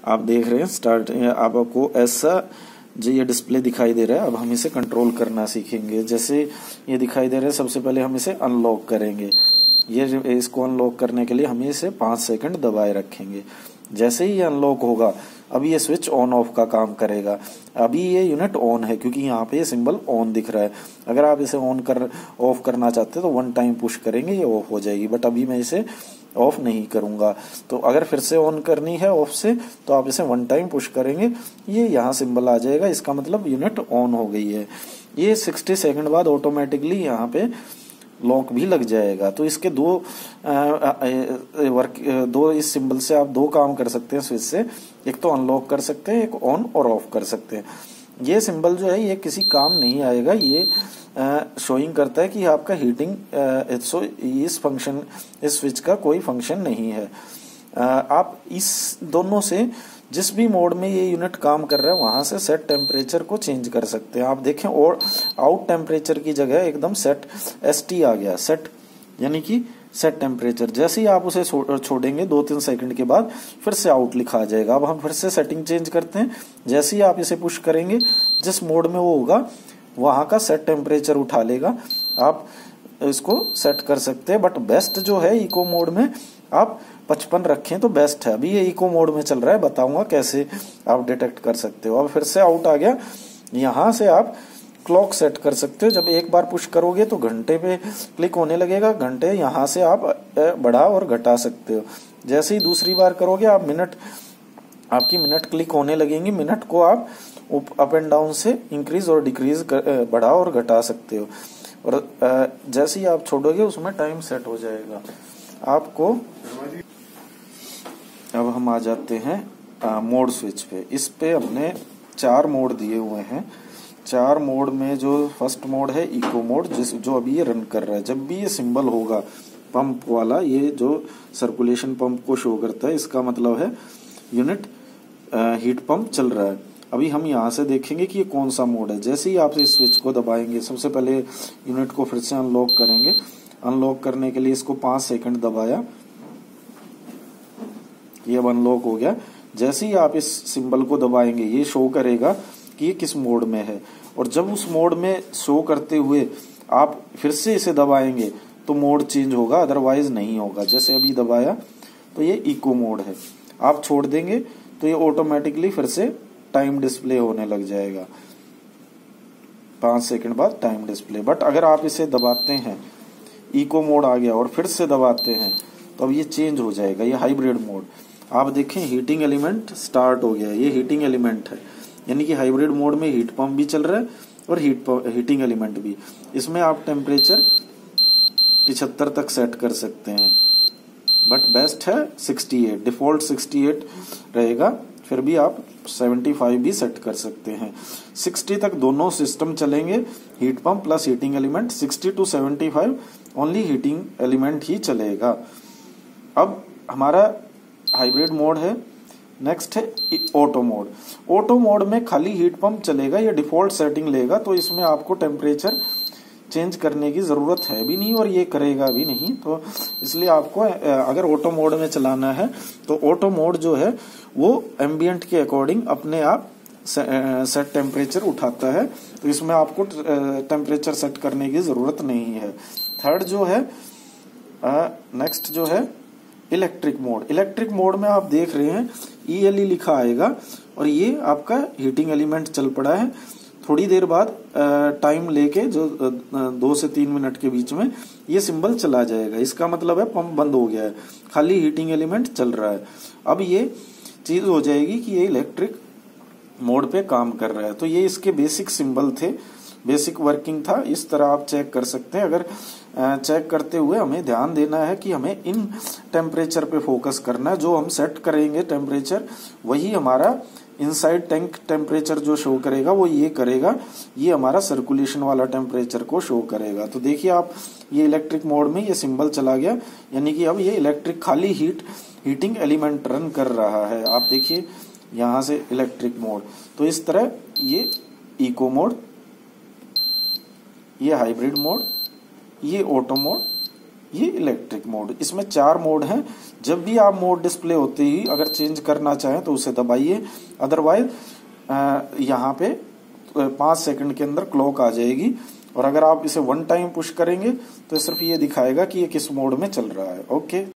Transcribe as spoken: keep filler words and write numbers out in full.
आप देख रहे हैं स्टार्ट, आपको ऐसा जो ये डिस्प्ले दिखाई दे रहा है। अब हम इसे कंट्रोल करना सीखेंगे। जैसे ये दिखाई दे रहा है, सबसे पहले हम इसे अनलॉक करेंगे। ये इसको अनलॉक करने के लिए हम इसे पाँच सेकंड दबाए रखेंगे। जैसे ही ये अनलॉक होगा, अभी ये स्विच ऑन ऑफ का काम करेगा। अभी ये यूनिट ऑन है क्योंकि यहाँ पे ये सिंबल ऑन दिख रहा है। अगर आप इसे ऑन कर ऑफ करना चाहते हैं तो वन टाइम पुश करेंगे, ये ऑफ हो जाएगी। बट अभी मैं इसे ऑफ नहीं करूंगा। तो अगर फिर से ऑन करनी है ऑफ से, तो आप इसे वन टाइम पुश करेंगे, ये यहाँ सिंबल आ जाएगा। इसका मतलब यूनिट ऑन हो गई है। ये सिक्सटी सेकंड बाद ऑटोमेटिकली यहाँ पे लॉक भी लग जाएगा। तो इसके दो आ, आ, वर्क दो इस सिंबल से आप दो काम कर सकते हैं स्विच से। एक तो अनलॉक कर सकते हैं, एक ऑन और ऑफ कर सकते हैं। ये सिंबल जो है ये किसी काम नहीं आएगा। ये शोइंग करता है कि आपका हीटिंग सो इस फंक्शन इस स्विच का कोई फंक्शन नहीं है। आ, आप इस दोनों से जिस भी मोड में ये यूनिट काम कर रहा है वहां से सेट टेम्परेचर को चेंज कर सकते हैं। आप देखें, और आउट टेम्परेचर की जगह एकदम सेट एस टी आ गया, सेट यानी कि सेट टेम्परेचर। जैसे ही आप उसे छोड़ेंगे दो तीन सेकंड के बाद फिर से आउट लिखा आ जाएगा। अब हम फिर से सेटिंग चेंज करते हैं। जैसे ही आप इसे पुश करेंगे, जिस मोड में वो होगा वहां का सेट टेम्परेचर उठा लेगा। आप इसको सेट कर सकते हैं। बट बेस्ट जो है इको मोड में आप पचपन रखें तो बेस्ट है। अभी ये इको मोड में चल रहा है, बताऊंगा कैसे आप डिटेक्ट कर सकते हो। अब फिर से आउट आ गया। यहां से आप क्लॉक सेट कर सकते हो। जब एक बार पुश करोगे तो घंटे पे क्लिक होने लगेगा। घंटे यहां से आप बढ़ा और घटा सकते हो। जैसे ही दूसरी बार करोगे आप मिनट आपकी मिनट क्लिक होने लगेंगी। मिनट को आप अप एंड डाउन से इंक्रीज और डिक्रीज बढ़ा और घटा सकते हो। और जैसे ही आप छोड़ोगे उसमें टाइम सेट हो जाएगा आपको। अब हम आ जाते हैं मोड स्विच पे। इस पे हमने चार मोड दिए हुए हैं। चार मोड में जो फर्स्ट मोड है इको मोड, जिस जो अभी ये रन कर रहा है। जब भी ये सिंबल होगा पंप वाला, ये जो सर्कुलेशन पंप को शो करता है, इसका मतलब है यूनिट हीट पंप चल रहा है। अभी हम यहाँ से देखेंगे कि ये कौन सा मोड है। जैसे ही आप इस स्विच को दबाएंगे, सबसे पहले यूनिट को फिर से अनलॉक करेंगे। अनलॉक करने के लिए इसको पांच सेकंड दबाया, ये अब अनलॉक हो गया। जैसे ही आप इस सिंबल को दबाएंगे, ये शो करेगा कि ये किस मोड में है। और जब उस मोड में शो करते हुए आप फिर से इसे दबाएंगे तो मोड चेंज होगा, अदरवाइज नहीं होगा। जैसे अभी दबाया तो ये इको मोड है। आप छोड़ देंगे तो ये ऑटोमेटिकली फिर से टाइम डिस्प्ले होने लग जाएगा। पांच सेकंड बाद टाइम डिस्प्ले। बट अगर आप इसे दबाते हैं, इको मोड आ गया, और फिर से दबाते हैं तो अब ये चेंज हो जाएगा, ये हाइब्रिड मोड। आप देखें हीटिंग एलिमेंट स्टार्ट हो गया। ये हीटिंग एलिमेंट है, यानी कि हाइब्रिड मोड में हीट पंप भी चल रहा है और हीट हीटिंग एलिमेंट भी। इसमें आप टेम्परेचर पिछहत्तर तक सेट कर सकते हैं, बट बेस्ट है अड़सठ। डिफॉल्ट अड़सठ रहेगा, फिर भी आप पचहत्तर भी सेट कर सकते हैं। साठ तक दोनों सिस्टम चलेंगे, heat pump plus heating element. साठ टू पचहत्तर ओनली हीटिंग एलिमेंट ही चलेगा। अब हमारा हाइब्रिड मोड है। नेक्स्ट है ऑटो मोड। ऑटो मोड में खाली हीट पंप चलेगा, ये डिफॉल्ट सेटिंग लेगा, तो इसमें आपको टेम्परेचर चेंज करने की जरूरत है भी नहीं और ये करेगा भी नहीं। तो इसलिए आपको अगर ऑटो मोड में चलाना है तो ऑटो मोड जो है वो एम्बियंट के अकॉर्डिंग अपने आप सेट टेम्परेचर उठाता है। तो इसमें आपको टेम्परेचर सेट करने की जरूरत नहीं है। थर्ड जो है नेक्स्ट जो है इलेक्ट्रिक मोड। इलेक्ट्रिक मोड में आप देख रहे हैं ई एल ई लिखा आएगा और ये आपका हीटिंग एलिमेंट चल पड़ा है। थोड़ी देर बाद टाइम लेके जो दो से तीन मिनट के बीच में ये सिंबल चला जाएगा। इसका मतलब है पंप बंद हो गया है, खाली हीटिंग एलिमेंट चल रहा है। अब ये चीज हो जाएगी कि ये इलेक्ट्रिक मोड पे काम कर रहा है। तो ये इसके बेसिक सिंबल थे, बेसिक वर्किंग था। इस तरह आप चेक कर सकते हैं। अगर चेक करते हुए हमें ध्यान देना है कि हमें इन टेम्परेचर पे फोकस करना है। जो हम सेट करेंगे टेम्परेचर, वही हमारा इनसाइड टैंक टेम्परेचर जो शो करेगा वो ये करेगा, ये हमारा सर्कुलेशन वाला टेम्परेचर को शो करेगा। तो देखिए आप, ये इलेक्ट्रिक मोड में ये सिंबल चला गया, यानी कि अब ये इलेक्ट्रिक खाली हीट हीटिंग एलिमेंट रन कर रहा है। आप देखिए यहाँ से इलेक्ट्रिक मोड। तो इस तरह ये इको मोड, ये हाइब्रिड मोड, ये ऑटो मोड, ये इलेक्ट्रिक मोड। इसमें चार मोड हैं। जब भी आप मोड डिस्प्ले होते ही अगर चेंज करना चाहें तो उसे दबाइए, अदरवाइज यहाँ पे पाँच सेकंड के अंदर क्लॉक आ जाएगी। और अगर आप इसे वन टाइम पुश करेंगे तो सिर्फ ये दिखाएगा कि ये किस मोड में चल रहा है। ओके।